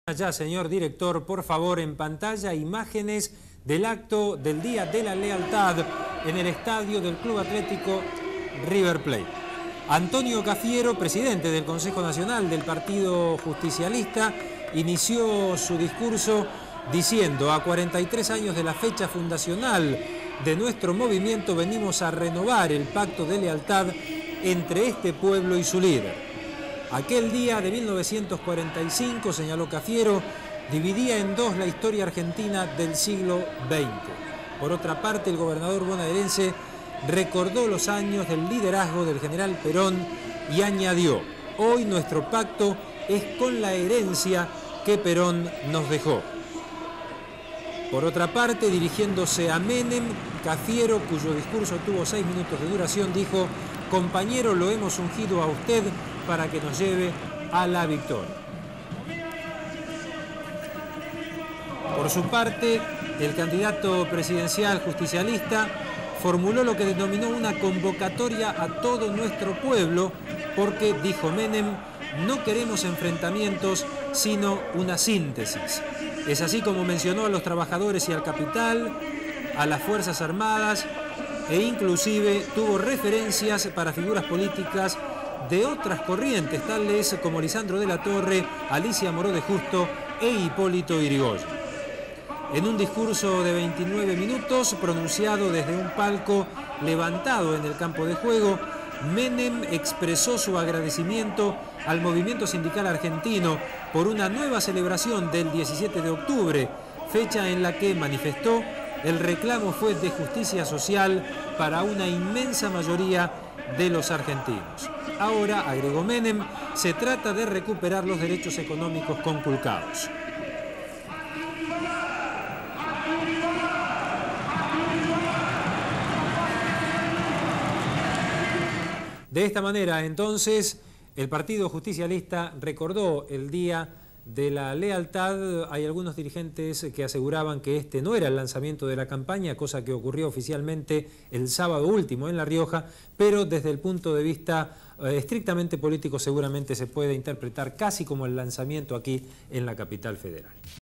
Ya, señor director, por favor, en pantalla imágenes del acto del Día de la Lealtad en el estadio del Club Atlético River Plate. Antonio Cafiero, presidente del Consejo Nacional del Partido Justicialista, inició su discurso diciendo: a 43 años de la fecha fundacional de nuestro movimiento venimos a renovar el pacto de lealtad entre este pueblo y su líder. Aquel día de 1945, señaló Cafiero, dividía en dos la historia argentina del siglo XX. Por otra parte, el gobernador bonaerense recordó los años del liderazgo del general Perón y añadió: hoy nuestro pacto es con la herencia que Perón nos dejó. Por otra parte, dirigiéndose a Menem, Cafiero, cuyo discurso tuvo 6 minutos de duración, dijo: compañero, lo hemos ungido a usted para que nos lleve a la victoria. Por su parte, el candidato presidencial justicialista formuló lo que denominó una convocatoria a todo nuestro pueblo, porque, dijo Menem, no queremos enfrentamientos, sino una síntesis. Es así como mencionó a los trabajadores y al capital, a las Fuerzas Armadas, e inclusive tuvo referencias para figuras políticas de otras corrientes, tales como Lisandro de la Torre, Alicia Moró de Justo e Hipólito Yrigoyen. En un discurso de 29 minutos, pronunciado desde un palco levantado en el campo de juego, Menem expresó su agradecimiento al movimiento sindical argentino por una nueva celebración del 17 de octubre, fecha en la que, manifestó, el reclamo fue de justicia social para una inmensa mayoría de los argentinos. Ahora, agregó Menem, se trata de recuperar los derechos económicos conculcados. De esta manera, entonces, el Partido Justicialista recordó el Día de la Lealtad. Hay algunos dirigentes que aseguraban que este no era el lanzamiento de la campaña, cosa que ocurrió oficialmente el sábado último en La Rioja, pero desde el punto de vista estrictamente político seguramente se puede interpretar casi como el lanzamiento aquí en la capital federal.